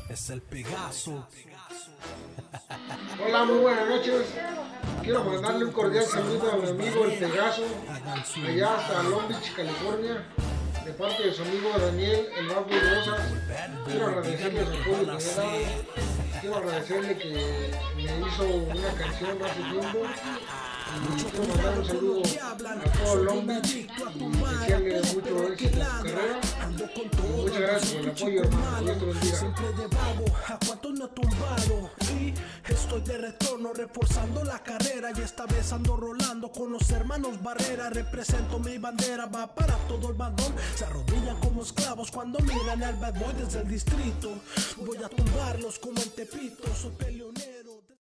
Es el Pegaso. Hola, muy buenas noches. Quiero mandarle un cordial saludo a mi amigo el Pegaso, allá hasta Long Beach, California, de parte de su amigo Daniel, el Bad Boy Rosas. Quiero agradecerle su apoyo que me ha dado. Quiero agradecerle que me hizo una canción hace tiempo. Y quiero mandar un saludo a todo Long Beach y desearle mucho éxito en su carrera. Y muchas gracias por el apoyo, hermano. Dios te bendiga. Siempre de vago, a cuántos no he tumbado. Y estoy de retorno reforzando la carrera. Y esta vez ando rolando con los hermanos Barrera. Represento mi bandera, va para todo el bandón. Se arrodillan como esclavos cuando miran al Bad Boy desde el Distrito. Voy a tumbarlos como en Tepito, soy peleonero.